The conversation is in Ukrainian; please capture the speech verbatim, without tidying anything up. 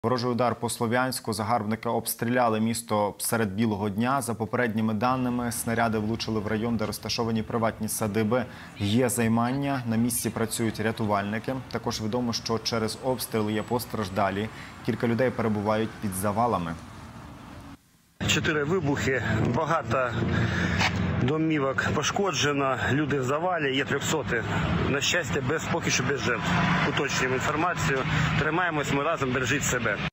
Ворожий удар по Слов'янську. Загарбники обстріляли місто серед білого дня. За попередніми даними, снаряди влучили в район, де розташовані приватні садиби. Є займання, на місці працюють рятувальники. Також відомо, що через обстріли є постраждалі. Кілька людей перебувають під завалами. Чотири вибухи, багато домівок пошкоджено, люди в завалі, є трьохсоті. На щастя, без, поки що без жертв. Уточнюємо інформацію, тримаємось ми разом, бережіть себе.